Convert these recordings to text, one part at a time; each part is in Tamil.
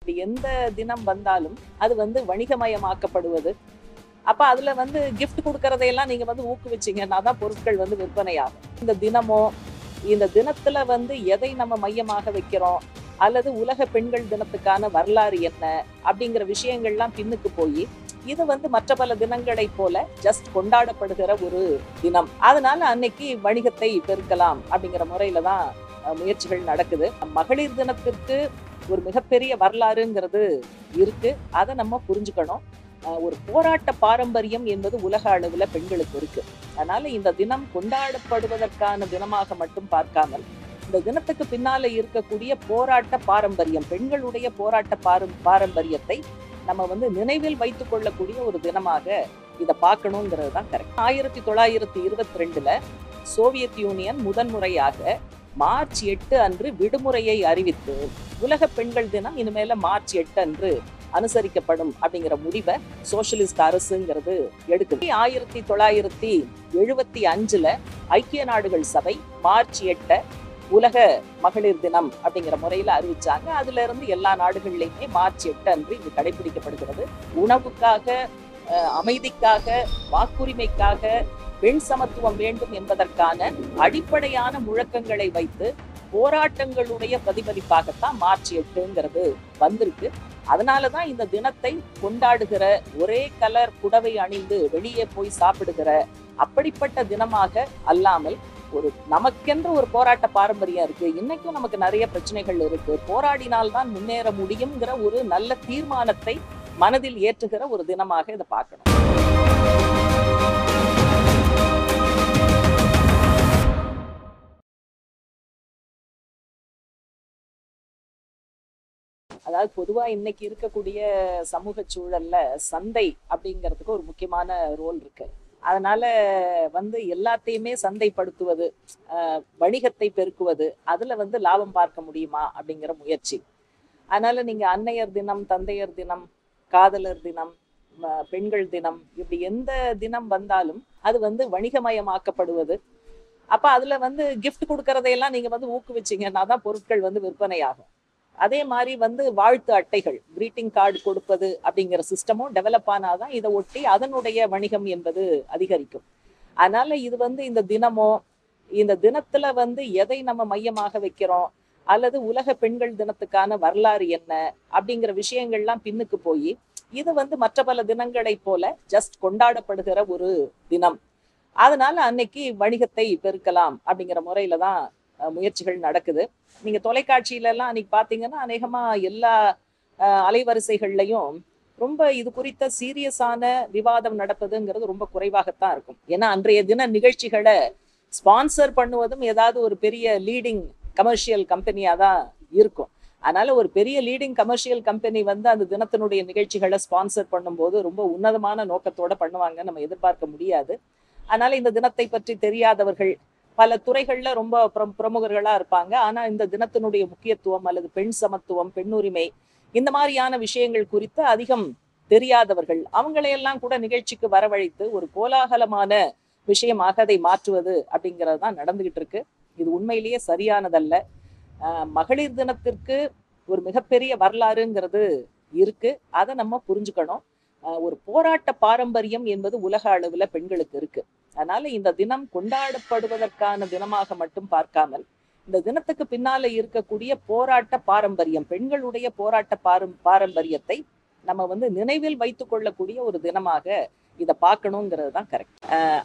எந்த தினம் வந்தாலும் அது வணிகமயமாக்கப்படுவது. அப்ப அதுல கிஃப்ட் கொடுக்கறதையெல்லாம் நீங்க ஊக்குவிச்சீங்கன்னா தான் பொருட்கள் விற்பனையாகும். இந்த தினமோ இந்த தினத்துல எதை நம்ம மையமாக வைக்கிறோம், அல்லது உலக பெண்கள் தினத்துக்கான வரலாறு என்ன அப்படிங்கிற விஷயங்கள்லாம் பின்னுக்கு போய் இது மற்ற பல தினங்களை போல ஜஸ்ட் கொண்டாடப்படுகிற ஒரு தினம். அதனால அன்னைக்கு வணிகத்தை பெருக்கலாம் அப்படிங்கிற முறையில தான் முயற்சிகள் நடக்குது. மகளிர் தினத்திற்கு ஒரு மிகப்பெரிய வரலாறுங்கிறது இருக்கு. அதை நம்ம புரிஞ்சுக்கணும். ஒரு போராட்ட பாரம்பரியம் என்பது உலக அளவுல பெண்களுக்கு இருக்கு. அதனால இந்த தினம் கொண்டாடப்படுவதற்கான தினமாக மட்டும் பார்க்காமல் இந்த தினத்துக்கு பின்னால இருக்கக்கூடிய போராட்ட பாரம்பரியம், பெண்களுடைய போராட்ட பாரம்பரியத்தை நம்ம நினைவில் வைத்துக் கொள்ளக்கூடிய ஒரு தினமாக இதை பார்க்கணுங்கிறது தான் கரெக்ட். 1922 சோவியத் யூனியன் முதன்முறையாக மார்ச் 8 அன்று விடுமுறையை அறிவித்து உலக பெண்கள் தினம் இனிமேல மார்ச் 8 அன்று அனுசரிக்கப்படும் அப்படிங்கிற முடிவை சோசியலிஸ்ட் அரசுங்கிறது எடுக்குது. 1975 ஐக்கிய நாடுகள் சபை மார்ச் 8 உலக மகளிர் தினம் அப்படிங்கிற முறையில அறிவிச்சாங்க. அதுல இருந்து எல்லா நாடுகள்லயுமே மார்ச் 8 அன்று இது கடைபிடிக்கப்படுகிறது. உணவுக்காக, அமைதிக்காக, வாக்குரிமைக்காக, பெண் சமத்துவம் வேண்டும் என்பதற்கான அடிப்படையான முழக்கங்களை வைத்து போராட்டங்களுடைய பிரதிபலிப்பாகத்தான் மார்ச் 8ங்கிறது வந்திருக்கு. அதனாலதான் இந்த தினத்தை கொண்டாடுகிற, ஒரே கலர் புடவை அணிந்து வெளியே போய் சாப்பிடுகிற அப்படிப்பட்ட தினமாக அல்லாமல் நமக்கென்று ஒரு போராட்ட பாரம்பரியம் இருக்கு. இன்னைக்கும் நமக்கு நிறைய பிரச்சனைகள் இருக்கு, போராடினால்தான் முன்னேற முடியுங்கிற ஒரு நல்ல தீர்மானத்தை மனதில் ஏற்றுகிற ஒரு தினமாக இதை பார்க்கணும். அதாவது பொதுவா இன்னைக்கு இருக்கக்கூடிய சமூக சூழல்ல சந்தை அப்படிங்கிறதுக்கு ஒரு முக்கியமான ரோல் இருக்கு. அதனால எல்லாத்தையுமே சந்தைப்படுத்துவது, வணிகத்தை பெருக்குவது, அதுல லாபம் பார்க்க முடியுமா அப்படிங்கிற முயற்சி. அதனால நீங்க அன்னையர் தினம், தந்தையர் தினம், காதலர் தினம், பெண்கள் தினம், இப்படி எந்த தினம் வந்தாலும் அது வணிகமயமாக்கப்படுவது. அப்ப அதுல கிஃப்ட் கொடுக்கறதையெல்லாம் நீங்க ஊக்குவிச்சீங்கன்னா தான் பொருட்கள் விற்பனையாகும். அதே மாதிரி வாழ்த்து அட்டைகள், கிரீட்டிங் கார்டு கொடுப்பது அப்படிங்கிற சிஸ்டமும் டெவலப் ஆனாதான் இதை ஒட்டி அதனுடைய வணிகம் என்பது அதிகரிக்கும். அதனால இது இந்த தினமோ இந்த தினத்துல எதை நம்ம மையமாக வைக்கிறோம், அல்லது உலக பெண்கள் தினத்துக்கான வரலாறு என்ன அப்படிங்கிற விஷயங்கள்லாம் பின்னுக்கு போய் இது மற்ற பல தினங்களை போல ஜஸ்ட் கொண்டாடப்படுகிற ஒரு தினம். அதனால அன்னைக்கு வணிகத்தை பெருக்கலாம் அப்படிங்கிற முறையில தான் முயற்சிகள் நடக்குது. நீங்க தொலைக்காட்சியில எல்லாம் அன்னைக்கு பாத்தீங்கன்னா அநேகமா எல்லா அலைவரிசைகள்லையும் ரொம்ப இது குறித்த சீரியஸான விவாதம் நடப்பதுங்கிறது ரொம்ப குறைவாகத்தான் இருக்கும். ஏன்னா அன்றைய தின நிகழ்ச்சிகளை ஸ்பான்சர் பண்ணுவதும் ஏதாவது ஒரு பெரிய லீடிங் கமர்ஷியல் கம்பெனியா தான் இருக்கும். அதனால ஒரு பெரிய லீடிங் கமர்ஷியல் கம்பெனி அந்த தினத்தினுடைய நிகழ்ச்சிகளை ஸ்பான்சர் பண்ணும்போது ரொம்ப உன்னதமான நோக்கத்தோட பண்ணுவாங்க, நம்ம எதிர்பார்க்க முடியாது. அதனால இந்த தினத்தை பற்றி தெரியாதவர்கள் பல துறைகள்ல ரொம்ப பிரமுகர்களா இருப்பாங்க. ஆனா இந்த தினத்தினுடைய முக்கியத்துவம் அல்லது பெண் சமத்துவம், பெண்ணுரிமை, இந்த மாதிரியான விஷயங்கள் குறித்து அதிகம் தெரியாதவர்கள் அவங்களையெல்லாம் கூட நிகழ்ச்சிக்கு வரவழைத்து ஒரு கோலாகலமான விஷயமாக அதை மாற்றுவது அப்படிங்கிறது தான் நடந்துகிட்டு இருக்கு. இது உண்மையிலேயே சரியானதல்ல. மகளிர் தினத்திற்கு ஒரு மிகப்பெரிய வரலாறுங்கிறது இருக்கு. அதை நம்ம புரிஞ்சுக்கணும். ஒரு போராட்ட பாரம்பரியம் என்பது உலக அளவுல பெண்களுக்கு இருக்கு. அதனால இந்த தினம் கொண்டாடப்படுவதற்கான தினமாக மட்டும் பார்க்காமல் இந்த தினத்துக்கு பின்னால இருக்கக்கூடிய போராட்ட பாரம்பரியம், பெண்களுடைய போராட்ட பாரம்பரியத்தை நம்ம நினைவில் வைத்துக் கொள்ளக்கூடிய ஒரு தினமாக இதை பார்க்கணுங்கிறது தான் கரெக்ட்.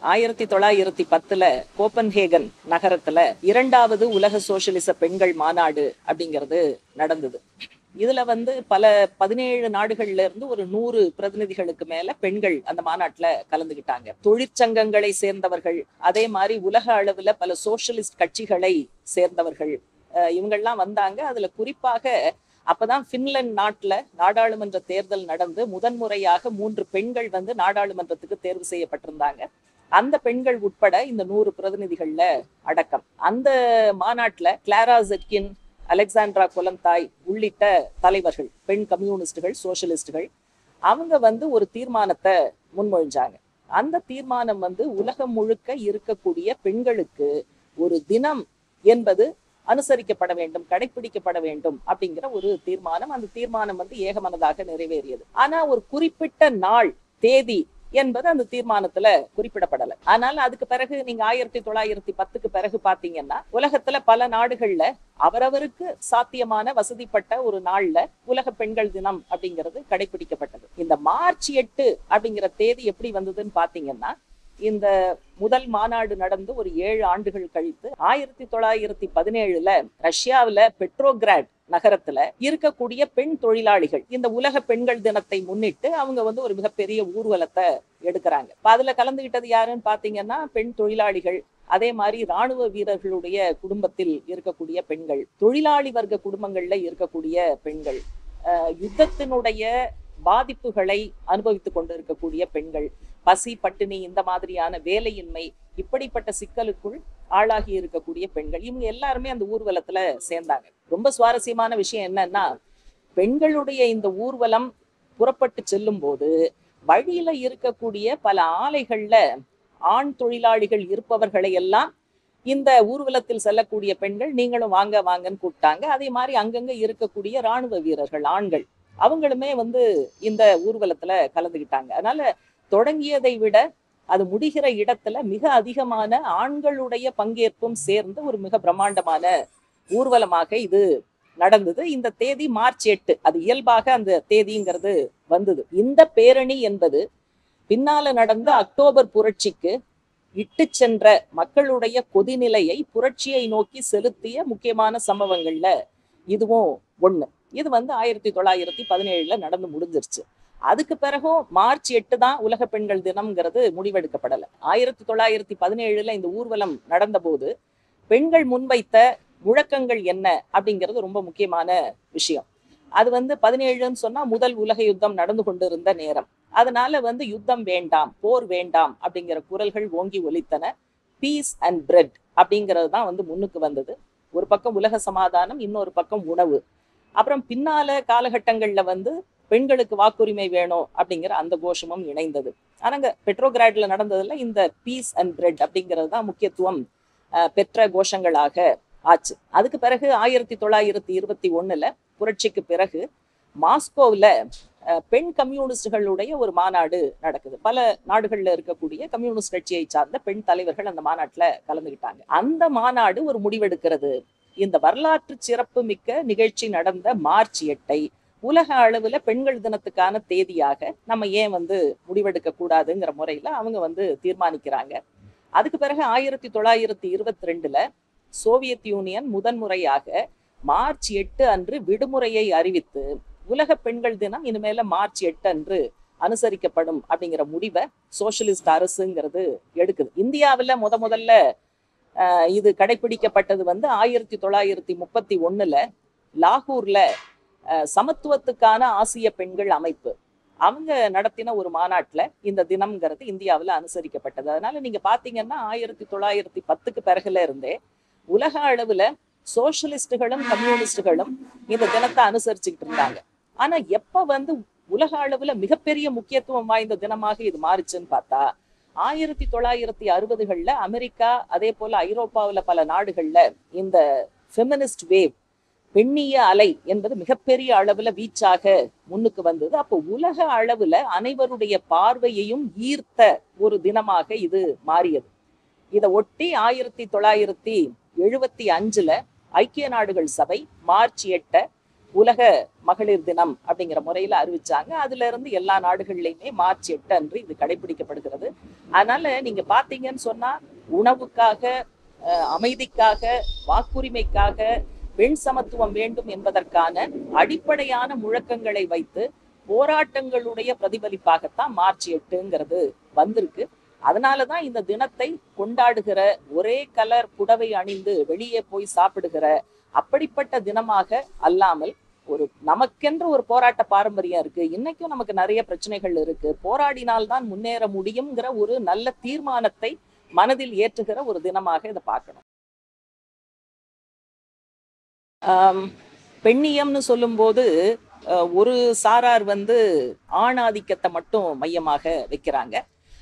1910 கோப்பன்ஹேகன் நகரத்துல 2வது உலக சோசியலிச பெண்கள் மாநாடு அப்படிங்கிறது நடந்தது. இதுல பல 17 நாடுகள்ல இருந்து ஒரு 100 பிரதிநிதிகளுக்கு மேல பெண்கள் அந்த மாநாட்டுல கலந்துகிட்டாங்க. தொழிற்சங்கங்களை சேர்ந்தவர்கள், அதே மாதிரி உலக அளவுல பல சோசியலிஸ்ட் கட்சிகளை சேர்ந்தவர்கள், இவங்கெல்லாம் வந்தாங்க. அதுல குறிப்பாக அப்பதான் பின்லாந்து நாட்டுல நாடாளுமன்ற தேர்தல் நடந்து முதன்முறையாக 3 பெண்கள் நாடாளுமன்றத்துக்கு தேர்வு செய்யப்பட்டிருந்தாங்க. அந்த பெண்கள் உட்பட இந்த 100 பிரதிநிதிகள்ல அடக்கம். அந்த மாநாட்டுல கிளாரா ஜெட்கின், அலெக்சாண்ட்ரா கொலந்தாய் உள்ளிட்ட தலைவர்கள், பெண் கம்யூனிஸ்டுகள், சோசியலிஸ்டுகள், அவங்க ஒரு தீர்மானத்தை முன்மொழிஞ்சாங்க. அந்த தீர்மானம் உலகம் முழுக்க இருக்கக்கூடிய பெண்களுக்கு ஒரு தினம் என்பது அனுசரிக்கப்பட வேண்டும், கடைபிடிக்கப்பட வேண்டும் அப்படிங்கிற ஒரு தீர்மானம். அந்த தீர்மானம் வந்து ஏகமனதாக நிறைவேறியது. ஆனா ஒரு குறிப்பிட்ட நாள், தேதி என்பது அந்த தீர்மானத்துல குறிப்பிடப்படலை. ஆனால் அதுக்கு பிறகு நீங்க 1910க்கு பிறகு பாத்தீங்கன்னா உலகத்துல பல நாடுகள்ல அவரவருக்கு சாத்தியமான வசதிப்பட்ட ஒரு நாள்ல உலக பெண்கள் தினம் அப்படிங்கிறது கடைபிடிக்கப்பட்டது. இந்த மார்ச் 8 அப்படிங்கிற தேதி எப்படி வந்ததுன்னு பாத்தீங்கன்னா, இந்த முதல் மாநாடு நடந்து ஒரு 7 ஆண்டுகள் கழித்து 1917ல ரஷ்யாவில பெட்ரோகிராட் நகரத்துல இருக்கக்கூடிய பெண் தொழிலாளிகள் இந்த உலக பெண்கள் தினத்தை முன்னிட்டு அவங்க வந்து ஒரு மிகப்பெரிய ஊர்வலத்தை எடுக்கிறாங்க. அதுல கலந்துகிட்டது யாருன்னு பாத்தீங்கன்னா பெண் தொழிலாளிகள், அதே மாதிரி ராணுவ வீரர்களுடைய குடும்பத்தில் இருக்கக்கூடிய பெண்கள், தொழிலாளி வர்க்க குடும்பங்கள்ல இருக்கக்கூடிய பெண்கள், யுத்தத்தினுடைய பாதிப்புகளை அனுபவித்துக் கொண்டு இருக்கக்கூடிய பெண்கள், பசி பட்டினி இந்த மாதிரியான வேலையின்மை இப்படிப்பட்ட சிக்கலுக்குள் ஆளாகி இருக்கக்கூடிய பெண்கள், இவங்க எல்லாருமே அந்த ஊர்வலத்துல சேர்ந்தாங்க. ரொம்ப சுவாரஸ்யமான விஷயம் என்னன்னா, பெண்களுடைய இந்த ஊர்வலம் புறப்பட்டு செல்லும் போது வழியில இருக்கக்கூடிய பல ஆலைகள்ல ஆண் தொழிலாளிகள் இருப்பவர்களை எல்லாம் இந்த ஊர்வலத்தில் செல்லக்கூடிய பெண்கள் நீங்களும் வாங்க வாங்கன்னு கூப்பிட்டாங்க. அதே மாதிரி அங்கங்க இருக்கக்கூடிய ராணுவ வீரர்கள் ஆண்கள் அவங்களுமே வந்து இந்த ஊர்வலத்துல கலந்துகிட்டாங்க. அதனால தொடங்கியதை விட அது முடிகிற இடத்துல மிக அதிகமான ஆண்களுடைய பங்கேற்பும் சேர்ந்து ஒரு மிக பிரம்மாண்டமான ஊர்வலமாக இது நடந்தது. இந்த தேதி மார்ச் 8, அது இயல்பாக அந்த தேதிங்கிறது வந்தது. இந்த பேரணி என்பது பின்னால நடந்த அக்டோபர் புரட்சிக்கு இட்டு சென்ற மக்களுடைய கொதிநிலையை புரட்சியை நோக்கி செலுத்திய முக்கியமான சம்பவங்கள்ல இதுவும் ஒண்ணு. இது வந்து 1917ல நடந்து முடிஞ்சிருச்சு. அதுக்கு பிறகும் மார்ச் 8 தான் உலக பெண்கள் தினம்ங்கிறது முடிவெடுக்கப்படலை. 1917ல இந்த ஊர்வலம் நடந்த போது பெண்கள் முன்வைத்த முழக்கங்கள் என்ன அப்படிங்கிறது ரொம்ப முக்கியமான விஷயம். அது வந்து 17ன்னு சொன்னா முதல் உலக யுத்தம் நடந்து கொண்டிருந்த நேரம். அதனால வந்து யுத்தம் வேண்டாம், போர் வேண்டாம் அப்படிங்கிற குரல்கள் ஓங்கி ஒலித்தன. பீஸ் அண்ட் பிரெட் அப்படிங்கிறது தான் வந்து முன்னுக்கு வந்தது. ஒரு பக்கம் உலக சமாதானம், இன்னொரு பக்கம் உணவு. அப்புறம் பின்னால காலகட்டங்கள்ல வந்து பெண்களுக்கு வாக்குரிமை வேணும் அப்படிங்கிற அந்த கோஷமும் இணைந்தது. ஆனாங்க பெட்ரோகிராட்ல நடந்ததுல இந்த பீஸ் அண்ட் பிரெட் அப்படிங்கிறது தான் முக்கியத்துவம் பெற்ற கோஷங்களாக ஆச்சு. அதுக்கு பிறகு 1921ல புரட்சிக்கு பிறகு மாஸ்கோவில் பெண் கம்யூனிஸ்டுகளுடைய ஒரு மாநாடு நடக்குது. பல நாடுகள்ல இருக்கக்கூடிய கம்யூனிஸ்ட் கட்சியை சார்ந்த பெண் தலைவர்கள் அந்த மாநாட்டுல கலந்துகிட்டாங்க. அந்த மாநாடு ஒரு முடிவெடுக்கிறது, இந்த வரலாற்று சிறப்பு மிக்க நிகழ்ச்சி நடந்த மார்ச் 8 உலக அளவுல பெண்கள் தினத்துக்கான தேதியாக நம்ம ஏன் வந்து முடிவெடுக்க கூடாதுங்கிற முறையில அவங்க வந்து தீர்மானிக்கிறாங்க. அதுக்கு பிறகு 1922ல சோவியத் யூனியன் முதன்முறையாக மார்ச் 8 அன்று விடுமுறையை அறிவித்து உலக பெண்கள் தினம் இனிமேல மார்ச் 8 அன்று அனுசரிக்கப்படும் அப்படிங்கிற முடிவை சோசியலிஸ்ட் அரசுங்கிறது எடுக்குது. இந்தியாவில் முதல்ல இது கடைபிடிக்கப்பட்டது வந்து 1931ல லாகூர்ல சமத்துவத்துக்கான ஆசிய பெண்கள் அமைப்பு அவங்க நடத்தின ஒரு மாநாட்டுல இந்த தினம்ங்கிறது இந்தியாவில் அனுசரிக்கப்பட்டது. அதனால நீங்க பாத்தீங்கன்னா 1910க்கு பிறகுல இருந்தே உலக அளவுல சோசியலிஸ்டுகளும் கம்யூனிஸ்டுகளும் இந்த தினத்தை அனுசரிச்சுக்கிட்டு இருந்தாங்க. ஆனா எப்ப வந்து உலக அளவுல மிகப்பெரிய முக்கியத்துவம் வாய்ந்த தினமாக இது மாறுச்சுன்னு பார்த்தா 1960கள்ல அமெரிக்கா அதே போல ஐரோப்பாவில் பல நாடுகள்ல இந்த ஃபெமினிஸ்ட் வேவ், பெண்ணிய அலை என்பது மிகப்பெரிய அளவுல வீச்சாக முன்னுக்கு வந்தது. அப்போ உலக அளவுல அனைவருடைய பார்வையையும் ஈர்த்த ஒரு தினமாக இது மாறியது. இதை ஒட்டி 1975ல ஐக்கிய நாடுகள் சபை மார்ச் 8 உலக மகளிர் தினம் அப்படிங்கிற முறையில அறிவிச்சாங்க. அதுல இருந்து எல்லா நாடுகள்லையுமே மார்ச் 8 அன்று இது கடைபிடிக்கப்படுகிறது. அதனால நீங்க பாத்தீங்கன்னு சொன்னா உணவுக்காக, அமைதிக்காக, வாக்குரிமைக்காக, பெண் சமத்துவம் வேண்டும் என்பதற்கான அடிப்படையான முழக்கங்களை வைத்து போராட்டங்களுடைய பிரதிபலிப்பாகத்தான் மார்ச் 8ங்கிறது வந்திருக்கு. அதனாலதான் இந்த தினத்தை கொண்டாடுகிற, ஒரே கலர் புடவை அணிந்து வெளியே போய் சாப்பிடுகிற அப்படிப்பட்ட தினமாக அல்லாமல் ஒரு நமக்கென்ற ஒரு போராட்ட பாரம்பரியம் இருக்கு, இன்னைக்கும் நமக்கு நிறைய பிரச்சனைகள் இருக்கு, போராடினால்தான் முன்னேற முடியுங்கிற ஒரு நல்ல தீர்மானத்தை மனதில் ஏற்றுகிற ஒரு தினமாக இதை பார்க்கணும். பெண்ணியம்னு சொல்லும்போது ஒரு சாரார் வந்து ஆணாதிக்கத்தை மட்டும் மையமாக வைக்கிறாங்க.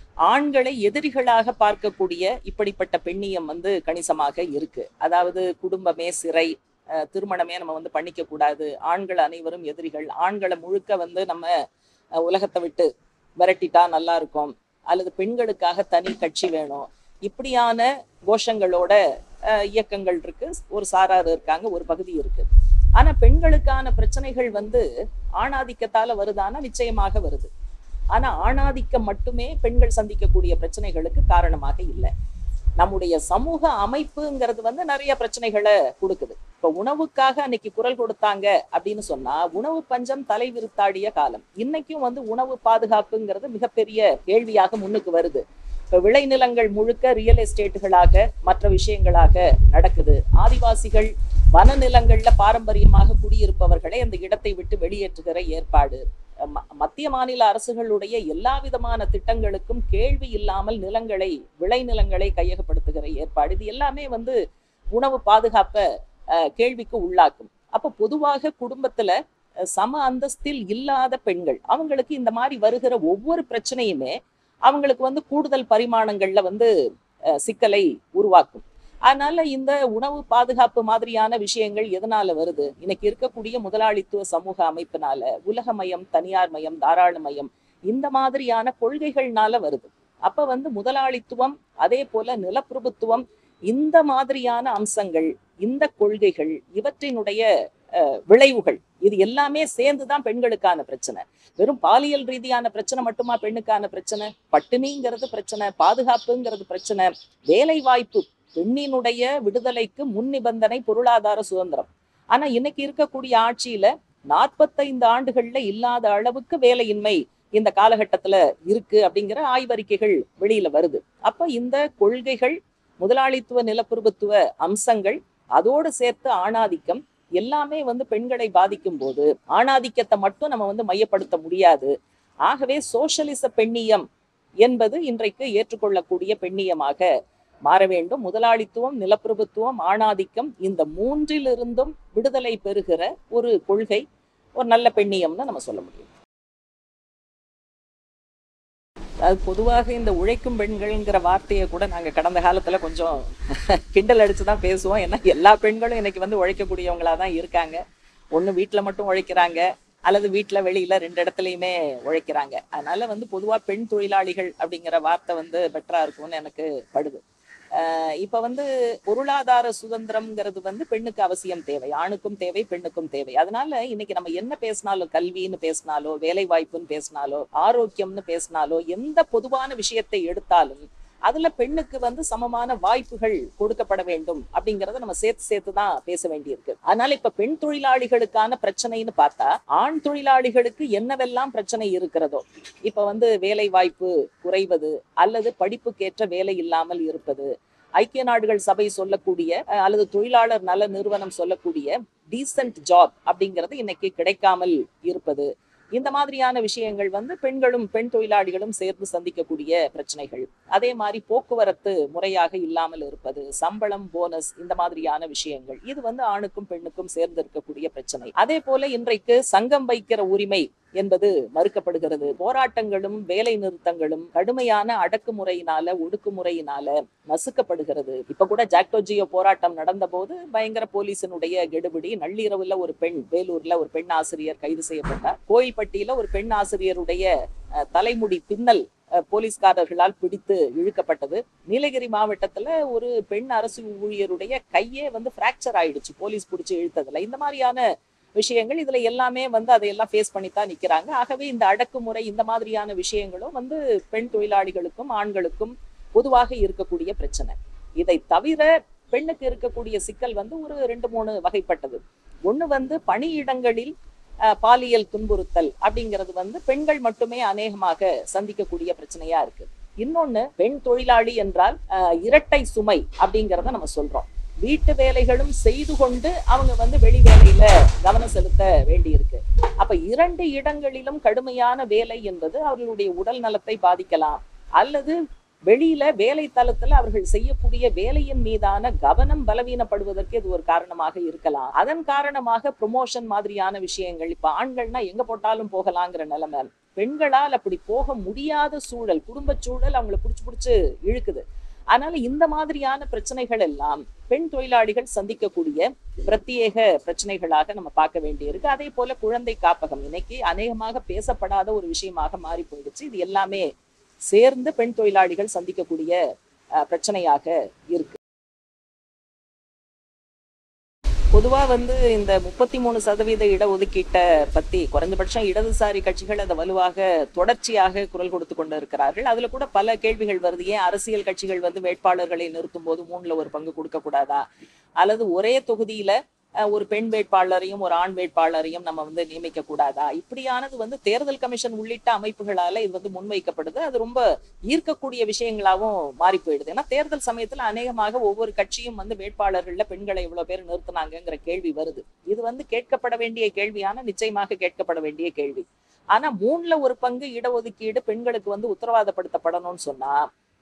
ஆண்களை எதிரிகளாக பார்க்கக்கூடிய இப்படிப்பட்ட பெண்ணியம் வந்து கணிசமாக இருக்கு. அதாவது குடும்பமே சிறை, திருமணமே நம்ம வந்து பண்ணிக்க கூடாது, ஆண்கள் அனைவரும் எதிரிகள், ஆண்களை முழுக்க வந்து நம்ம உலகத்தை விட்டு விரட்டிட்டா நல்லா இருக்கும், அல்லது பெண்களுக்காக தனி கட்சி வேணும், இப்படியான கோஷங்களோட இயக்கங்கள் இருக்கு. ஒரு சாரார் இருக்காங்க, ஒரு பகுதி இருக்கு. ஆனா பெண்களுக்கான பிரச்சனைகள் வந்து ஆணாதிக்கத்தால வருதானா? நிச்சயமாக வருது. ஆனா ஆணாதிக்கம் மட்டுமே பெண்கள் சந்திக்கக்கூடிய பிரச்சனைகளுக்கு காரணமாக இல்லை. நம்முடைய சமூக அமைப்புங்கிறது வந்து நிறைய பிரச்சனைகளை கொடுக்குது. இப்ப உணவுக்காக அன்னைக்கு குரல் கொடுத்தாங்க அப்படின்னு சொன்னா, உணவு பஞ்சம் தலை விரித்தாடிய காலம். இன்னைக்கும் வந்து உணவு பாதுகாப்புங்கிறது மிகப்பெரிய கேள்வியாக முன்னுக்கு வருது. இப்ப விளைநிலங்கள் முழுக்க ரியல் எஸ்டேட்டுகளாக மற்ற விஷயங்களாக நடக்குது. ஆதிவாசிகள் வனநிலங்கள்ல பாரம்பரியமாக குடியிருப்பவர்களை அந்த இடத்தை விட்டு வெளியேற்றுகிற ஏற்பாடு, மத்திய மாநில அரசுகளுடைய எல்லா விதமான திட்டங்களுக்கும் கேள்வி இல்லாமல் நிலங்களை, விளைநிலங்களை கையகப்படுத்துகிற ஏற்பாடு, இது எல்லாமே வந்து உணவு பாதுகாப்பை கேள்விக்கு உள்ளாக்கும். அப்ப பொதுவாக குடும்பத்துல சம அந்தஸ்தில் இல்லாத பெண்கள், அவங்களுக்கு இந்த மாதிரி வருகிற ஒவ்வொரு பிரச்சனையுமே அவங்களுக்கு வந்து கூடுதல் பரிமாணங்கள்ல வந்து சிக்கலை உருவாக்கும். அதனால இந்த உணவு பாதுகாப்பு மாதிரியான விஷயங்கள் எதனால வருது? இன்னைக்கு இருக்கக்கூடிய முதலாளித்துவ சமூக அமைப்பினால, உலகமயம், தனியார் மயம், தாராளமயம், இந்த மாதிரியான கொள்கைகள்னால வருது. அப்ப வந்து முதலாளித்துவம், அதே போல நிலப்பிரபுத்துவம், இந்த மாதிரியான அம்சங்கள், இந்த கொள்கைகள், இவற்றினுடைய விளைவுகள், இது எல்லாமே சேர்ந்துதான் பெண்களுக்கான பிரச்சனை. வெறும் பாலியல் ரீதியான பிரச்சனை மட்டுமா பெண்ணுக்கான பிரச்சனை? பட்டினிங்கிறது பிரச்சனை, பாதுகாப்புங்கிறது பிரச்சனை, வேலை வாய்ப்பு, பெண்ணினுடைய விடுதலைக்கு முன் நிபந்தனை பொருளாதார சுதந்திரம். ஆனா இன்னைக்கு இருக்கக்கூடிய ஆட்சியில 45 ஆண்டுகள்ல இல்லாத அளவுக்கு வேலையின்மை இந்த காலகட்டத்துல இருக்கு அப்படிங்கிற ஆய்வறிக்கைகள் வெளியில வருது. அப்ப இந்த கொள்கைகள், முதலாளித்துவ நிலப்பிரபுத்துவ அம்சங்கள், அதோடு சேர்த்து ஆணாதிக்கம் எல்லாமே வந்து பெண்களை பாதிக்கும் போது ஆணாதிக்கத்தை மட்டும் நம்ம வந்து மையப்படுத்த முடியாது. ஆகவே சோஷலிச பெண்ணியம் என்பது இன்றைக்கு ஏற்றுக்கொள்ளக்கூடிய பெண்ணியமாக மாற வேண்டும். முதலாளித்துவம், நிலப்பிரபுத்துவம், ஆணாதிக்கம், இந்த மூன்றிலிருந்தும் விடுதலை பெறுகிற ஒரு கொள்கை ஒரு நல்ல பெண்ணியம்னு நம்ம சொல்ல முடியும். அது பொதுவாக இந்த உழைக்கும் பெண்கள்ங்கிற வார்த்தையை கூட நாங்கள் கடந்த காலத்துல கொஞ்சம் கிண்டல் அடிச்சுதான் பேசுவோம். ஏன்னா எல்லா பெண்களும் இன்னைக்கு வந்து உழைக்கக்கூடியவங்களா தான் இருக்காங்க. ஒண்ணு வீட்டுல மட்டும் உழைக்கிறாங்க, அல்லது வீட்டுல வெளியில 2 இடத்துலயுமே உழைக்கிறாங்க. அதனால வந்து பொதுவா பெண் தொழிலாளிகள் அப்படிங்கிற வார்த்தை வந்து பெட்டரா இருக்கும்னு எனக்கு படுது. இப்ப வந்து பொருளாதார சுதந்திரம்ங்கிறது வந்து பெண்ணுக்கு அவசியம் தேவை, ஆணுக்கும் தேவை, பெண்ணுக்கும் தேவை. அதனால இன்னைக்கு நம்ம என்ன பேசினாலும், கல்வின்னு பேசினாலோ, வேலை வாய்ப்புன்னு பேசினாலோ, ஆரோக்கியம்னு பேசினாலோ, எந்த பொதுவான விஷயத்தை எடுத்தாலும் அதுல பெண்ணுக்கு வந்து சமமான வாய்ப்புகள் கொடுக்கப்பட வேண்டும் அப்படிங்கறத நம்ம சேர்த்து தான் பேச வேண்டியிருக்கு. அதனால இப்ப பெண் தொழிலாளிகளுக்கான பிரச்சனைன்னு பார்த்தா, ஆண் தொழிலாளிகளுக்கு என்னவெல்லாம் பிரச்சனை இருக்கிறதோ, இப்ப வந்து வேலை வாய்ப்பு குறைவது, அல்லது படிப்புக்கேற்ற வேலை இல்லாமல் இருப்பது, ஐக்கிய நாடுகள் சபை சொல்லக்கூடிய அல்லது தொழிலாளர் நல நிறுவனம் சொல்லக்கூடிய டீசன்ட் ஜாப் அப்படிங்கிறது இன்னைக்கு கிடைக்காமல் இருப்பது, இந்த மாதிரியான விஷயங்கள் வந்து பெண்களும் பெண் தொழிலாளிகளும் சேர்ந்து சந்திக்கக்கூடிய பிரச்சனைகள். அதே மாதிரி போக்குவரத்து முறையாக இல்லாமல் இருப்பது, சம்பளம், போனஸ், இந்த மாதிரியான விஷயங்கள், இது வந்து ஆணுக்கும் பெண்ணுக்கும் சேர்ந்து இருக்கக்கூடிய பிரச்சனை. அதே போல இன்றைக்கு சங்கம் வைக்கிற உரிமை என்பது மறுக்கப்படுகிறது. போராட்டங்களும் வேலை நிறுத்தங்களும் கடுமையான அடக்குமுறையினால, ஒடுக்குமுறையினால நசுக்கப்படுகிறது. இப்ப கூட ஜாக்டோஜியோ போராட்டம் நடந்த போது பயங்கர போலீசினுடைய கெடுபிடி. நள்ளிரவுல ஒரு பெண், வேலூர்ல ஒரு பெண் ஆசிரியர் கைது செய்யப்பட்டார். கோயில்பட்டியில ஒரு பெண் ஆசிரியருடைய தலைமுடி பின்னல் போலீஸ்காரர்களால் பிடித்து இழுக்கப்பட்டது. நீலகிரி மாவட்டத்துல ஒரு பெண் அரசு ஊழியருடைய கையே வந்து பிராக்சர் ஆயிடுச்சு போலீஸ் பிடிச்சு இழுத்ததுல. இந்த மாதிரியான விஷயங்கள், இதுல எல்லாமே வந்து அதையெல்லாம் ஃபேஸ் பண்ணித்தான் நிக்கிறாங்க. ஆகவே இந்த அடக்குமுறை, இந்த மாதிரியான விஷயங்களும் வந்து பெண் தொழிலாளிகளுக்கும் ஆண்களுக்கும் பொதுவாக இருக்கக்கூடிய பிரச்சனை. இதை தவிர பெண்ணுக்கு இருக்கக்கூடிய சிக்கல் வந்து ஒரு 2-3 வகைப்பட்டது. ஒண்ணு வந்து பணியிடங்களில் பாலியல் துன்புறுத்தல் அப்படிங்கிறது வந்து பெண்கள் மட்டுமே அநேகமாக சந்திக்கக்கூடிய பிரச்சனையா இருக்கு. இன்னொன்னு, பெண் தொழிலாளி என்றால் இரட்டை சுமை அப்படிங்கிறத நம்ம சொல்றோம். வீட்டு வேலைகளும் செய்து கொண்டு அவங்க வந்து வெளி வேலையில கவனம் செலுத்த வேண்டி இருக்கு. அப்ப 2 இடங்களிலும் கடுமையான வேலை என்பது அவர்களுடைய உடல் நலத்தை பாதிக்கலாம், அல்லது வெளியில வேலை தளத்துல அவர்கள் செய்யக்கூடிய வேலையின் மீதான கவனம் பலவீனப்படுவதற்கு இது ஒரு காரணமாக இருக்கலாம். அதன் காரணமாக ப்ரொமோஷன் மாதிரியான விஷயங்கள், இப்ப ஆண்கள்னா எங்க போட்டாலும் போகலாங்கிற நிலைமை, பெண்களால் அப்படி போக முடியாத சூழல், குடும்ப சூழல் அவங்களை புடிச்சு இழுக்குது. அதனால இந்த மாதிரியான பிரச்சனைகள் எல்லாம் பெண் தொழிலாளிகள் சந்திக்கக்கூடிய பிரத்யேக பிரச்சனைகளாக நம்ம பார்க்க வேண்டியிருக்கு. அதே போல குழந்தை காப்பகம் இன்னைக்கு அநேகமாக பேசப்படாத ஒரு விஷயமாக மாறி போயிடுச்சு. இது எல்லாமே சேர்ந்து பெண் தொழிலாளிகள் சந்திக்கக்கூடிய பிரச்சனையாக இருக்கு. பொதுவா இந்த 33% இடஒதுக்கீட்டை பத்தி குறைந்தபட்சம் இடதுசாரி கட்சிகள் அதை வலுவாக தொடர்ச்சியாக குரல் கொடுத்து கொண்டு இருக்கிறார்கள். அதுல கூட பல கேள்விகள் வருது. ஏன் அரசியல் கட்சிகள் வேட்பாளர்களை நிறுத்தும் போது 1/3 கொடுக்க கூடாதா, அல்லது ஒரே தொகுதியில ஒரு பெண் வேட்பாளரையும் ஒரு ஆண் வேட்பாளரையும் நம்ம நியமிக்க கூடாதா, இப்படியானது தேர்தல் கமிஷன் உள்ளிட்ட அமைப்புகளால இது முன்வைக்கப்படுது. அது ரொம்ப ஈர்க்கக்கூடிய விஷயங்களாகவும் மாறி போயிடுது. ஏன்னா தேர்தல் சமயத்துல அநேகமாக ஒவ்வொரு கட்சியும் வேட்பாளர்கள்ல பெண்களை இவ்வளவு பேர் நிறுத்தினாங்கிற கேள்வி வருது. இது கேட்கப்பட வேண்டிய கேள்வியான நிச்சயமாக கேட்கப்பட வேண்டிய கேள்வி. ஆனா 1/3 இடஒதுக்கீடு பெண்களுக்கு உத்தரவாதப்படுத்தப்படணும்னு சொன்னா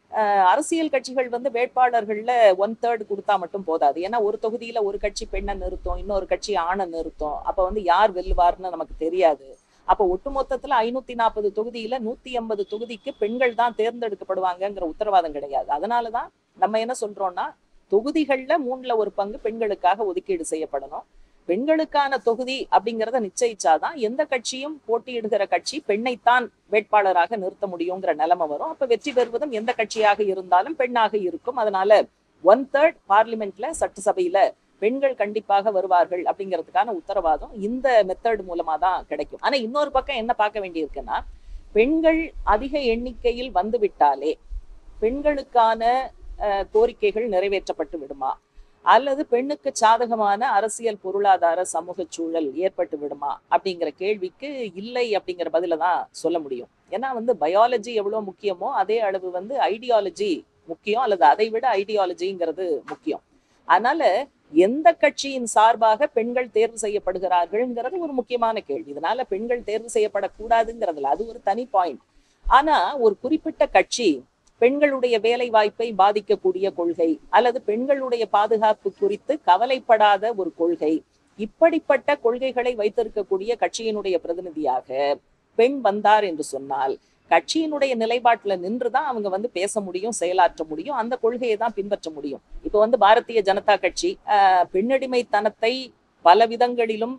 அரசியல் கட்சிகள் வேட்பாளர்கள்ல 1/3 கொடுத்தா மட்டும் போதாது. ஏன்னா ஒரு தொகுதியில ஒரு கட்சி பெண்ணை நிறுத்தும், இன்னொரு கட்சி ஆணை நிறுத்தும். அப்ப யார் வெல்லுவார்னு நமக்கு தெரியாது. அப்ப ஒட்டுமொத்தத்துல 540 தொகுதியில 180 தொகுதிக்கு பெண்கள் தான் தேர்ந்தெடுக்கப்படுவாங்கங்கிற உத்தரவாதம் கிடையாது. அதனாலதான் நம்ம என்ன சொல்றோம்னா, தொகுதிகள்ல 1/3 பெண்களுக்காக ஒதுக்கீடு செய்யப்படணும். பெண்களுக்கான தொகுதி அப்படிங்கிறத நிச்சயிச்சாதான் எந்த கட்சியும் போட்டியிடுகிற கட்சி பெண்ணைத்தான் வேட்பாளராக நிறுத்த முடியுங்கிற நிலைமை வரும். அப்ப வெற்றி பெறுவதும் எந்த கட்சியாக இருந்தாலும் பெண்ணாக இருக்கும். அதனால 1/3 பார்லிமெண்ட்ல, சட்டசபையில பெண்கள் கண்டிப்பாக வருவார்கள் அப்படிங்கிறதுக்கான உத்தரவாதம் இந்த மெத்தட் மூலமா தான் கிடைக்கும். ஆனா இன்னொரு பக்கம் என்ன பார்க்க வேண்டியிருக்குன்னா, பெண்கள் அதிக எண்ணிக்கையில் வந்து விட்டாலே பெண்களுக்கான கோரிக்கைகள் நிறைவேற்றப்பட்டு விடுமா, அல்லது பெண்ணுக்கு சாதகமான அரசியல், பொருளாதார, சமூக சூழல் ஏற்பட்டு விடுமா அப்படிங்கிற கேள்விக்கு இல்லை அப்படிங்கிற பதில தான் சொல்ல முடியும். ஏன்னா பயாலஜி எவ்வளவு முக்கியமோ அதே அளவு ஐடியாலஜி முக்கியம், அல்லது அதை விட ஐடியாலஜிங்கிறது முக்கியம். அதனால எந்த கட்சியின் சார்பாக பெண்கள் தேர்வு செய்யப்படுகிறார்கள்ங்கிறது ஒரு முக்கியமான கேள்வி. இதனால பெண்கள் தேர்வு செய்யப்படக்கூடாதுங்கிறதுல அது ஒரு தனி பாயிண்ட். ஆனா ஒரு குறிப்பிட்ட கட்சி பெண்களுடைய வேலை வாய்ப்பை பாதிக்கக்கூடிய கொள்கை, அல்லது பெண்களுடைய பாதுகாப்பு குறித்து கவலைப்படாத ஒரு கொள்கை, இப்படிப்பட்ட கொள்கைகளை வைத்திருக்கக்கூடிய கட்சியினுடைய பிரதிநிதியாக பெண் வந்தார் என்று சொன்னால் கட்சியினுடைய நிலைப்பாட்டுல நின்றுதான் அவங்க பேச முடியும், செயலாற்ற முடியும், அந்த கொள்கையை தான் பின்பற்ற முடியும். இப்ப பாரதிய ஜனதா கட்சி பெண்ணடிமைத்தனத்தை பல விதங்களிலும்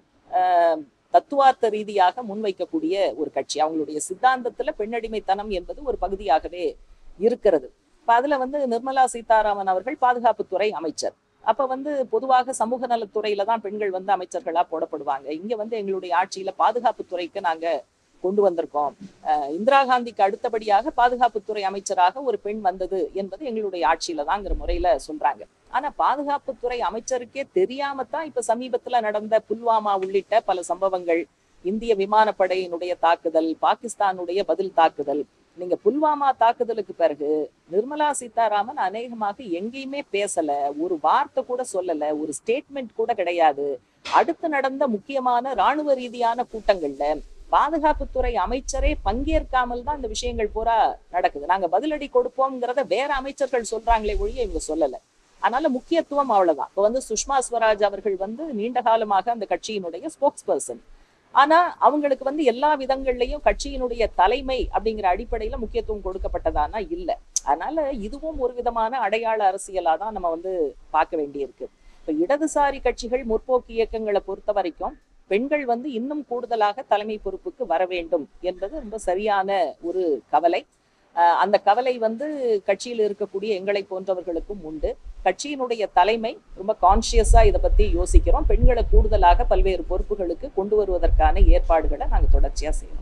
தத்துவார்த்த ரீதியாக முன்வைக்கக்கூடிய ஒரு கட்சி. அவங்களுடைய சித்தாந்தத்துல பெண்ணடிமைத்தனம் என்பது ஒரு பகுதியாகவே இருக்கிறது. இப்ப அதுல நிர்மலா சீதாராமன் அவர்கள் பாதுகாப்புத்துறை அமைச்சர். அப்ப பொதுவாக சமூக நலத்துறையில தான் பெண்கள் அமைச்சர்களா போடப்படுவாங்க. இங்க எங்களுடைய ஆட்சியில பாதுகாப்புத்துறைக்கு நாங்க கொண்டு வந்திருக்கோம். இந்திரா காந்திக்கு அடுத்தபடியாக பாதுகாப்புத்துறை அமைச்சராக ஒரு பெண் வந்தது என்பது எங்களுடைய ஆட்சியில தான்ங்கிற முறையில சொல்றாங்க. ஆனா பாதுகாப்புத்துறை அமைச்சருக்கே தெரியாமத்தான் இப்ப சமீபத்துல நடந்த புல்வாமா உள்ளிட்ட பல சம்பவங்கள், இந்திய விமானப்படையினுடைய தாக்குதல், பாகிஸ்தானுடைய பதில் தாக்குதல். நீங்க புல்வாமா தாக்குதலுக்கு பிறகு நிர்மலா சீதாராமன் அநேகமாக எங்கேயுமே பேசல, ஒரு வார்த்தை கூட சொல்லல, ஒரு ஸ்டேட்மெண்ட் கூட கிடையாது. அடுத்து நடந்த முக்கியமான ராணுவ ரீதியான கூட்டங்கள்ல பாதுகாப்புத்துறை அமைச்சரே பங்கேற்காமல் தான் இந்த விஷயங்கள் பூரா நடக்குது. நாங்க பதிலடி கொடுப்போம்ங்கிறத வேற அமைச்சர்கள் சொல்றாங்களே ஒழிய இவங்க சொல்லல. அதனால முக்கியத்துவம் அவ்வளவுதான். இப்ப சுஷ்மா ஸ்வராஜ் அவர்கள் நீண்ட காலமாக அந்த கட்சியினுடைய ஸ்போக்ஸ் பர்சன். ஆனா அவங்களுக்கு எல்லா விதங்கள்லயும் கட்சியினுடைய தலைமை அப்படிங்கிற அடிப்படையில முக்கியத்துவம் கொடுக்கப்பட்டதானா இல்ல. அதனால இதுவும் ஒரு விதமான அடையாள அரசியலா தான் நம்ம பார்க்க வேண்டியிருக்கு. இப்ப இடதுசாரி கட்சிகள், முற்போக்கு இயக்கங்களை பொறுத்த வரைக்கும் பெண்கள் இன்னும் கூடுதலாக தலைமை பொறுப்புக்கு வர வேண்டும் என்பது ரொம்ப சரியான ஒரு கவலை. அந்த கவலை கட்சியில் இருக்கக்கூடிய எங்களை போன்றவர்களுக்கும் உண்டு. கட்சியினுடைய தலைமை ரொம்ப கான்சியஸா இதை பத்தி யோசிக்கிறோம். பெண்களை கூடுதலாக பல்வேறு பொறுப்புகளுக்கு கொண்டு வருவதற்கான ஏற்பாடுகளை நாங்க தொடர்ச்சியா செய்யறோம்.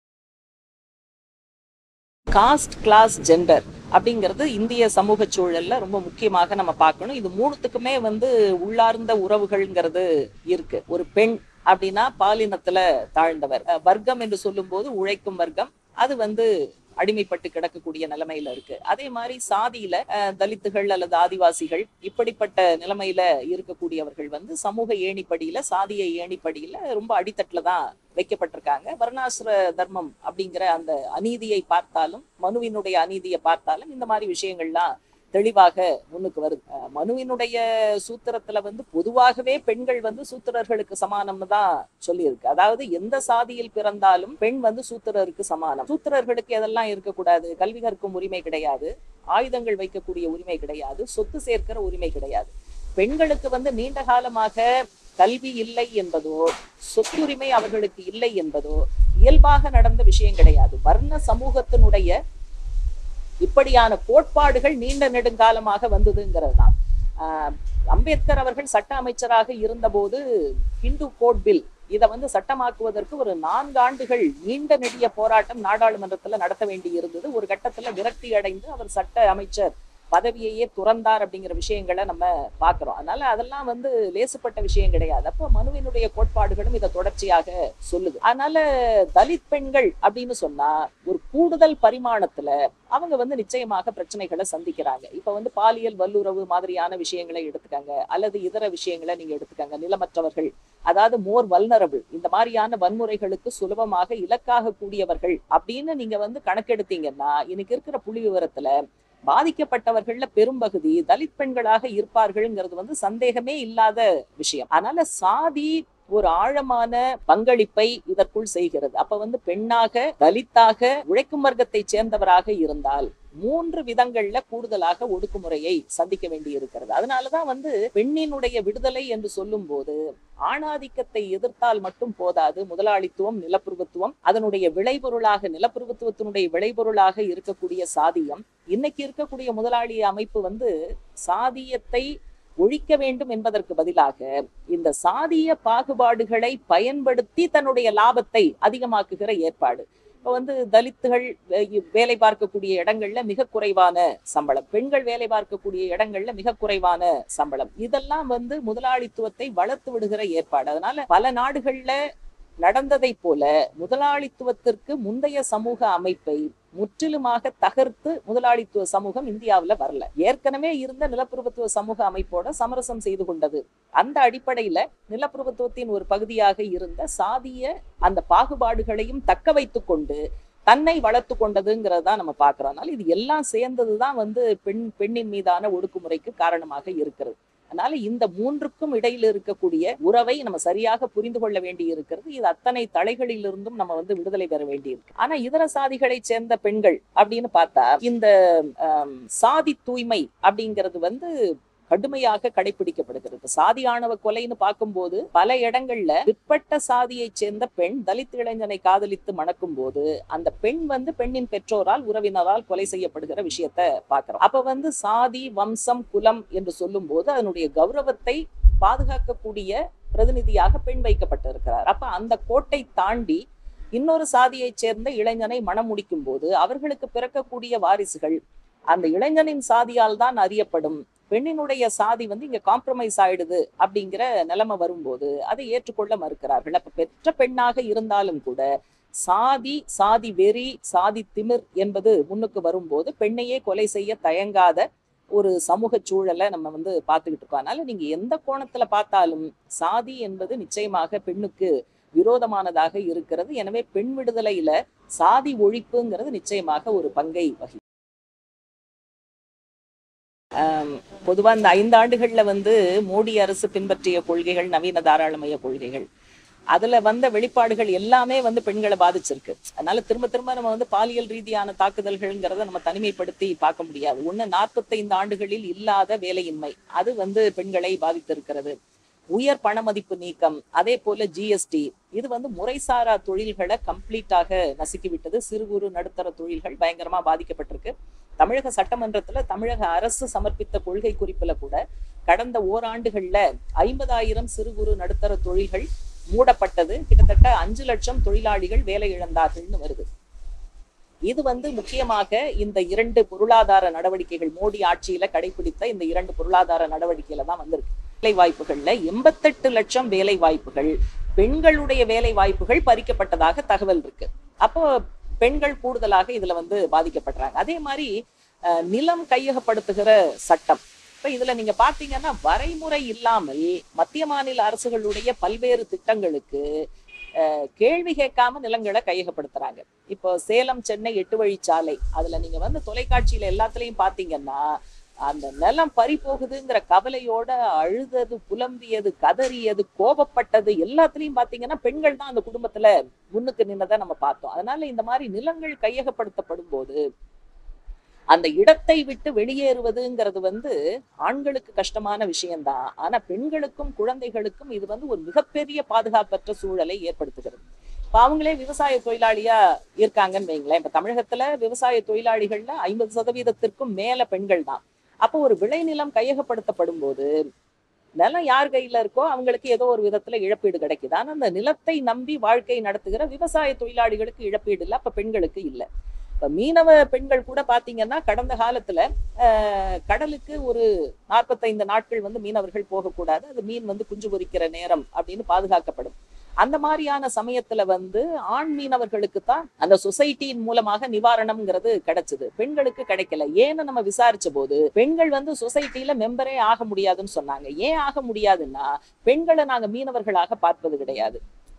காஸ்ட், கிளாஸ், ஜெண்டர் அப்படிங்கிறது இந்திய சமூக சூழல்ல ரொம்ப முக்கியமாக நம்ம பார்க்கணும். இது மூணுத்துக்குமே உள்ளார்ந்த உறவுகள்ங்கிறது இருக்கு. ஒரு பெண் அப்படின்னா பாலினத்துல தாழ்ந்தவர். வர்க்கம் என்று சொல்லும் போது உழைக்கும் வர்க்கம், அது அடிமைப்பட்டு கிடக்கக்கூடிய நிலைமையில இருக்கு. அதே மாதிரி சாதியில தலித்துகள் அல்லது ஆதிவாசிகள் இப்படிப்பட்ட நிலைமையில இருக்கக்கூடியவர்கள் வந்து சமூக ஏணிப்படியில, சாதிய ஏணிப்படியில ரொம்ப அடித்தட்டுல தான் வைக்கப்பட்டிருக்காங்க. வர்ணாசிர தர்மம் அப்படிங்கிற அந்த அநீதியை பார்த்தாலும், மனுவினுடைய அநீதியை பார்த்தாலும் இந்த மாதிரி விஷயங்கள்லாம் தெளிவாக முன்னுக்கு வருது. மனுவினுடைய சூத்திரத்துல வந்து பொதுவாகவே பெண்கள் வந்து சூத்திரர்களுக்கு சமானம்னு தான் சொல்லியிருக்கு. அதாவது எந்த சாதியில் பிறந்தாலும் பெண் வந்து சூத்திரருக்கு சமானம். சூத்திரர்களுக்கு எதெல்லாம் இருக்கக்கூடாது? கல்வி கற்கும் உரிமை கிடையாது, ஆயுதங்கள் வைக்கக்கூடிய உரிமை கிடையாது, சொத்து சேர்க்கிற உரிமை கிடையாது. பெண்களுக்கு வந்து நீண்ட காலமாக கல்வி இல்லை என்பதோ, சொத்துரிமை அவர்களுக்கு இல்லை என்பதோ இயல்பாக நடந்த விஷயம் கிடையாது. வர்ண சமூகத்தினுடைய இப்படியான கோட்பாடுகள் நீண்ட நெடுங்காலமாக வந்ததுங்கிறது தான். அம்பேத்கர் அவர்கள் சட்ட அமைச்சராக இருந்தபோது ஹிந்து கோட் பில் இதை வந்து சட்டமாக்குவதற்கு ஒரு 4 ஆண்டுகள் நீண்ட நெடிய போராட்டம் நாடாளுமன்றத்துல நடத்த வேண்டி இருந்தது. ஒரு கட்டத்துல விரக்தி அடைந்து அவர் சட்ட அமைச்சர் பதவியையே துறந்தார் அப்படிங்கிற விஷயங்களை நம்ம பாக்குறோம். அதனால அதெல்லாம் வந்து லேசுப்பட்ட விஷயம் கிடையாது. அப்போ மனுவினுடைய கோட்பாடுகளும் இதை தொடர்ச்சியாக சொல்லுது. அதனால தலித் பெண்கள் அப்படின்னு சொன்னா ஒரு கூடுதல் பரிமாணத்துல அவங்க வந்து நிச்சயமாக பிரச்சனைகளை சந்திக்கிறாங்க. இப்ப வந்து பாலியல் வல்லுறவு மாதிரியான விஷயங்களை எடுத்துக்காங்க, அல்லது இதர விஷயங்களை நீங்க எடுத்துக்காங்க. நிலமற்றவர்கள், அதாவது மோர் வல்னரபிள், இந்த மாதிரியான வன்முறைகளுக்கு சுலபமாக இலக்காக கூடியவர்கள் அப்படின்னு நீங்க வந்து கணக்கெடுத்தீங்கன்னா இன்னைக்கு இருக்கிற புள்ளி விவரத்துல பாதிக்கப்பட்டவர்கள்ல பெரும்பகுதி தலித் பெண்களாக இருப்பார்கள்ங்கிறது வந்து சந்தேகமே இல்லாத விஷயம். அதனால சாதி ஒரு ஆழமான பங்களிப்பை இதற்குள் செய்கிறது. அப்ப வந்து பெண்ணாக, தலித்தாக, உழைக்கும் வர்க்கத்தை சேர்ந்தவராக இருந்தால் 3 விதங்கள்ல கூடுதலாக ஒடுக்குமுறையை சந்திக்க வேண்டி இருக்கிறது. அதனாலதான் வந்து பெண்ணினுடைய விடுதலை என்று சொல்லும் போது ஆணாதிக்கத்தை எதிர்த்தால் மட்டும் போதாது. முதலாளித்துவம், நிலப்பிரபுத்துவம், அதனுடைய விளைபொருளாக, நிலப்பிரபுத்துவத்தினுடைய விளைபொருளாக இருக்கக்கூடிய சாதியம், இன்னைக்கு இருக்கக்கூடிய முதலாளி அமைப்பு வந்து சாதியத்தை ஒழிக்க வேண்டும் என்பதற்கு பதிலாக இந்த சாதிய பாகுபாடுகளை பயன்படுத்தி தன்னுடைய லாபத்தை அதிகமாக்குகிற ஏற்பாடு. இப்ப வந்து தலித்துகள் வேலை பார்க்கக்கூடிய இடங்கள்ல மிக குறைவான சம்பளம், பெண்கள் வேலை பார்க்கக்கூடிய இடங்கள்ல மிக குறைவான சம்பளம், இதெல்லாம் வந்து முதலாளித்துவத்தை வளர்த்து விடுகிற ஏற்பாடு. அதனால பல நாடுகள்ல நடந்ததை போல முதலாளித்துவத்திற்கு முந்தைய சமூக அமைப்பை முற்றிலுமாக தகர்த்து முதலாளித்துவ சமூகம் இந்தியாவில் வரல. ஏற்கனவே இருந்த நிலப்பிரபுத்துவ சமூக அமைப்போட சமரசம் செய்து கொண்டது. அந்த அடிப்படையில நிலப்பிரபுத்துவத்தின் ஒரு பகுதியாக இருந்த சாதிய அந்த பாகுபாடுகளையும் தக்க வைத்துக் கொண்டு தன்னை வளர்த்து கொண்டதுங்கிறதா நம்ம பார்க்கிறோம். அதனால இது எல்லாம் சேர்ந்ததுதான் வந்து பெண்ணின் மீதான ஒடுக்குமுறைக்கு காரணமாக இருக்கிறது. அதனால இந்த 3க்கும் இடையில இருக்கக்கூடிய உறவை நம்ம சரியாக புரிந்து கொள்ள வேண்டி இருக்கிறது. இது அத்தனை தலைகளிலிருந்தும் நம்ம வந்து விடுதலை பெற வேண்டி இருக்கு. ஆனா இதர சாதிகளை சேர்ந்த பெண்கள் அப்படின்னு பார்த்தா இந்த சாதி தூய்மை அப்படிங்கிறது வந்து கடுமையாக கடைபிடிக்கப்படுகிறது. சாதி ஆணவ கொலைன்னு பார்க்கும்போது பல இடங்கள்ல பிற்பட்ட சாதியை சேர்ந்த பெண் தலித் இளைஞனை காதலித்து மணக்கும் போது அந்த பெண் வந்து பெண்ணின் பெற்றோரால், உறவினரால் கொலை செய்யப்படுகிற விஷயத்த பார்க்கிறோம். அப்ப வந்து சாதி, வம்சம், குலம் என்று சொல்லும் போது அதனுடைய கௌரவத்தை பாதுகாக்கக்கூடிய பிரதிநிதியாக பெண் வைக்கப்பட்டிருக்கிறார். அப்ப அந்த கோட்டை தாண்டி இன்னொரு சாதியை சேர்ந்த இளைஞனை மணம் முடிக்கும் போது அவர்களுக்கு பிறக்கக்கூடிய வாரிசுகள் அந்த இளைஞனின் சாதியால் தான் அறியப்படும். பெண்ணினுடைய சாதி வந்து இங்க காம்ப்ரமைஸ் ஆயிடுது அப்படிங்கிற நிலைமை வரும்போது அதை ஏற்றுக்கொள்ள மறுக்கிறார்கள். அப்ப பெற்ற பெண்ணாக இருந்தாலும் கூட சாதி வெறி, சாதி திமிர் என்பது முன்னுக்கு வரும்போது பெண்ணையே கொலை செய்ய தயங்காத ஒரு சமூக சூழலை நம்ம வந்து பார்த்துக்கிட்டு இருக்கோம். அதனால நீங்க எந்த கோணத்துல பார்த்தாலும் சாதி என்பது நிச்சயமாக பெண்ணுக்கு விரோதமானதாக இருக்கிறது. எனவே பெண் விடுதலையில சாதி ஒழிப்புங்கிறது நிச்சயமாக ஒரு பங்கை வகிக்கும். பொதுவா இந்த 5 ஆண்டுகள்ல வந்து மோடி அரசு பின்பற்றிய கொள்கைகள் நவீன தாராளமய கொள்கைகள், அதுல வந்த வெளிப்பாடுகள் எல்லாமே வந்து பெண்களை பாதிச்சிருக்கு. அதனால திரும்ப திரும்ப நம்ம வந்து பாலியல் ரீதியான தாக்குதல்கள்ங்கிறத நம்ம தனிமைப்படுத்தி பார்க்க முடியாது. 45 ஆண்டுகளில் இல்லாத வேலையின்மை, அது வந்து பெண்களை பாதித்திருக்கிறது. உயர் பணமதிப்பு நீக்கம், அதே போல ஜிஎஸ்டி, இது வந்து முறைசாரா தொழில்களை கம்ப்ளீட்டாக நசுக்கி விட்டது. சிறு குறு நடுத்தர தொழில்கள் பயங்கரமா பாதிக்கப்பட்டிருக்கு. தமிழக சட்டமன்றத்துல தமிழக அரசு சமர்ப்பித்த கொள்கை குறிப்புல கூட கடந்த ஓராண்டுகள்ல 50,000 சிறு குறு நடுத்தர தொழில்கள் மூடப்பட்டது. கிட்டத்தட்ட 5 லட்சம் தொழிலாளிகள் வேலை இழந்தார்கள்னு வருது. இது வந்து முக்கியமாக இந்த 2 பொருளாதார நடவடிக்கைகள், மோடி ஆட்சியில கடைபிடித்த இந்த 2 பொருளாதார நடவடிக்கையில தான் வந்திருக்கு. வேலை வாய்ப்புகள்ல 88 லட்சம் வேலை வாய்ப்புகள், பெண்களுடைய வேலை வாய்ப்புகள் பறிக்கப்பட்டதாக தகவல் இருக்கு. அப்போ பெண்கள் கூடுதலாக இதுல வந்து பாதிக்கப்படுறாங்க. அதே மாதிரி நிலம் கையகப்படுத்துகிற சட்டம். இப்ப இதுல நீங்க பாத்தீங்கன்னா வரைமுறை இல்லாமல் மத்திய மாநில அரசுகளுடைய பல்வேறு திட்டங்களுக்கு கேள்வி கேட்காம நிலங்களை கையகப்படுத்துறாங்க. இப்போ சேலம் சென்னை 8 வழிச்சாலை, அதுல நீங்க வந்து தொலைக்காட்சியில எல்லாத்துலயும் பாத்தீங்கன்னா அந்த நிலம் பறி போகுதுங்கிற கவலையோட அழுதது, புலம்பியது, கதறியது, கோபப்பட்டது எல்லாத்துலயும் பாத்தீங்கன்னா பெண்கள் தான் அந்த குடும்பத்துல முன்னுக்கு நின்னதை நம்ம பார்த்தோம். அதனால இந்த மாதிரி நிலங்கள் கையகப்படுத்தப்படும் போது அந்த இடத்தை விட்டு வெளியேறுவதுங்கிறது வந்து ஆண்களுக்கு கஷ்டமான விஷயம்தான். ஆனா பெண்களுக்கும் குழந்தைகளுக்கும் இது வந்து ஒரு மிகப்பெரிய பாதுகாப்பற்ற சூழலை ஏற்படுத்துகிறது. இப்ப அவங்களே விவசாய தொழிலாளியா இருக்காங்கன்னு வைங்களேன். இப்ப தமிழகத்துல விவசாய தொழிலாளிகள்ல 50% மேல பெண்கள் தான். அப்போ ஒரு விளைநிலம் கையகப்படுத்தப்படும் போது நிலம் யார் கையில இருக்கோ அவங்களுக்கு ஏதோ ஒரு விதத்துல இழப்பீடு கிடைக்குது. ஆனா அந்த நிலத்தை நம்பி வாழ்க்கை நடத்துகிற விவசாய தொழிலாளிகளுக்கு இழப்பீடு இல்லை, அப்ப பெண்களுக்கு இல்லை. இப்ப மீனவ பெண்கள் கூட பாத்தீங்கன்னா கடந்த காலத்துல கடலுக்கு ஒரு 45 நாட்கள் வந்து மீனவர்கள் போகக்கூடாது, அது மீன் வந்து குஞ்சு பொரிக்கிற நேரம் அப்படின்னு பாதுகாக்கப்படும். அந்த மாதிரியான சமயத்துல வந்து ஆண் மீனவர்களுக்கு தான் அந்த சொசைட்டியின் மூலமாக நிவாரணம்ங்கிறது கிடைச்சது, பெண்களுக்கு கிடைக்கல. ஏன்னு நம்ம விசாரிச்ச போது பெண்கள் வந்து சொசைட்டில மெம்பரே ஆக முடியாதுன்னு சொன்னாங்க. ஏன் ஆக முடியாதுன்னா பெண்களை நாங்க மீனவர்களாக பார்ப்பது கிடையாது.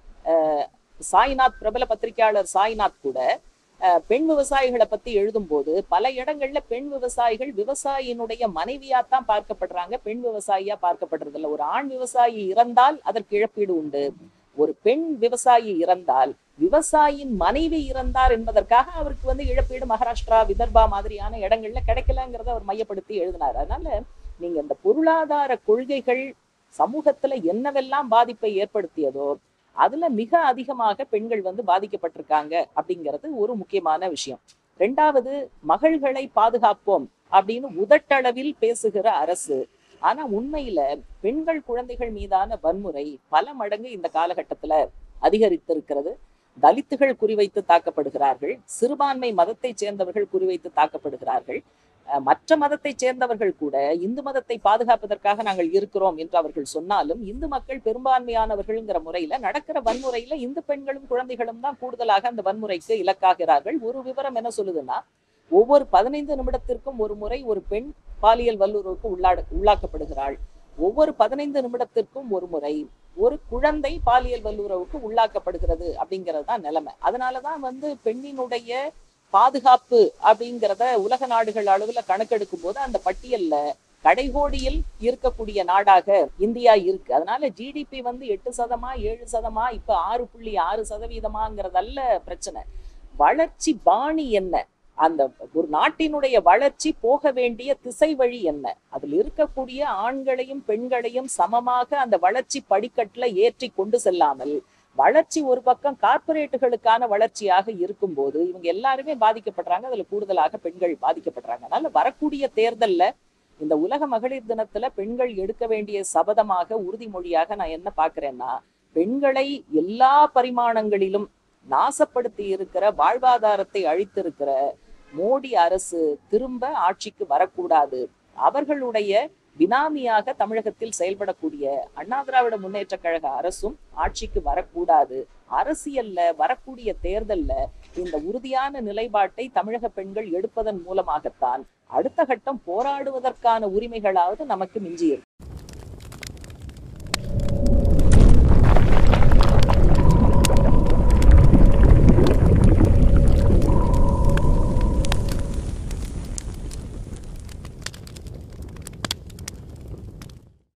சாய்நாத், பிரபல பத்திரிகையாளர் சாய்நாத் கூட பெண் விவசாயிகளை பத்தி எழுதும் போது பல இடங்கள்ல பெண் விவசாயிகள் விவசாயினுடைய மனைவியாத்தான் பார்க்கப்படுறாங்க, பெண் விவசாயியா பார்க்கப்படுறது இல்லை. ஒரு ஆண் விவசாயி இறந்தால் அதற்கு இழப்பீடு உண்டு, ஒரு பெண் விவசாயி இறந்தால் விவசாயியின் மனைவி இறந்தார் என்பதற்காக அவருக்கு வந்து இழப்பீடு மகாராஷ்டிரா, விதர்பா மாதிரியான இடங்கள்ல கிடைக்கலங்கிறத அவர் மையப்படுத்தி எழுதினார். அதனால நீங்க இந்த பொருளாதார கொள்கைகள் சமூகத்துல என்னவெல்லாம் பாதிப்பை ஏற்படுத்தியதோ அதுல மிக அதிகமாக பெண்கள் வந்து பாதிக்கப்பட்டிருக்காங்க அப்படிங்கிறது ஒரு முக்கியமான விஷயம். ரெண்டாவது, மகள்களை பாதுகாப்போம் அப்படின்னு உதட்டளவில் பேசுகிற அரசு, ஆனா உண்மையில பெண்கள் குழந்தைகள் மீதான வன்முறை பல மடங்கு இந்த காலகட்டத்துல அதிகரித்திருக்கிறது. தலித்துகள் குறிவைத்து தாக்கப்படுகிறார்கள், சிறுபான்மை மதத்தை சேர்ந்தவர்கள் குறிவைத்து தாக்கப்படுகிறார்கள். மற்ற மதத்தை சேர்ந்தவர்கள் கூட இந்து மதத்தை பாதுகாப்பதற்காக நாங்கள் இருக்கிறோம் என்று அவர்கள் சொன்னாலும் இந்து மக்கள் பெரும்பான்மையானவர்கள்ங்கிற முறையில நடக்கிற வன்முறையில இந்து பெண்களும் குழந்தைகளும் தான் கூடுதலாக அந்த வன்முறைக்கு இலக்காகிறார்கள். ஒரு விவரம் என்ன சொல்லுதுன்னா, ஒவ்வொரு 15 நிமிடத்திற்கும் ஒரு முறை ஒரு பெண் பாலியல் வல்லுறவுக்கு உள்ளாக்கப்படுகிறாள். ஒவ்வொரு 15 நிமிடத்திற்கும் ஒரு முறை ஒரு குழந்தை பாலியல் வல்லுறவுக்கு உள்ளாக்கப்படுகிறது அப்படிங்கிறது தான் நிலைமை. அதனாலதான் வந்து பெண்ணினுடைய பாதுகாப்பு அப்படிங்கிறத உலக நாடுகள் அளவுல கணக்கெடுக்கும் போது அந்த பட்டியல்ல கடைகோடியில் இருக்கக்கூடிய நாடாக இந்தியா இருக்கு. அதனால ஜிடிபி வந்து 8%, 7%, இப்ப 6.6%ங்கிறதல்ல பிரச்சனை. வளர்ச்சி பாணி என்ன, அந்த ஒரு நாட்டினுடைய வளர்ச்சி போக வேண்டிய திசை வழி என்ன, அதில் இருக்கக்கூடிய ஆண்களையும் பெண்களையும் சமமாக அந்த வளர்ச்சி படிக்கட்டுல ஏற்றி கொண்டு செல்லாமல் வளர்ச்சி ஒரு பக்கம் கார்பரேட்டுகளுக்கான வளர்ச்சியாக இருக்கும் போது இவங்க எல்லாருமே பாதிக்கப்படுறாங்க, அதுல கூடுதலாக பெண்கள் பாதிக்கப்படுறாங்க. அதனால வரக்கூடிய தேர்தல்ல இந்த உலக மகளிர் தினத்துல பெண்கள் எடுக்க வேண்டிய சபதமாக, உறுதிமொழியாக நான் என்ன பாக்குறேன்னா, பெண்களை எல்லா பரிமாணங்களிலும் நாசப்படுத்தி இருக்கிற, வாழ்வாதாரத்தை அழித்திருக்கிற மோடி அரசு திரும்ப ஆட்சிக்கு வரக்கூடாது. அவர்களுடைய பினாமியாக தமிழகத்தில் செயல்படக்கூடிய அண்ணா திராவிட முன்னேற்ற கழக அரசும் ஆட்சிக்கு வரக்கூடாது. அரசியல்ல வரக்கூடிய தேர்தல்ல இந்த உறுதியான நிலைப்பாட்டை தமிழக பெண்கள் எடுப்பதன் மூலமாகத்தான் அடுத்த கட்டம் போராடுவதற்கான உரிமைகளாவது நமக்கு மிஞ்சியிருக்கு.